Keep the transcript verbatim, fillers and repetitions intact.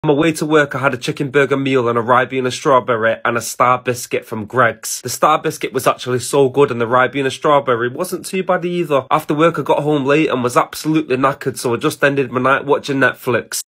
On my way to work, I had a chicken burger meal and a Ribena strawberry and a Star Biscuit from Greggs. The Star Biscuit was actually so good and the Ribena strawberry wasn't too bad either. After work, I got home late and was absolutely knackered, so I just ended my night watching Netflix.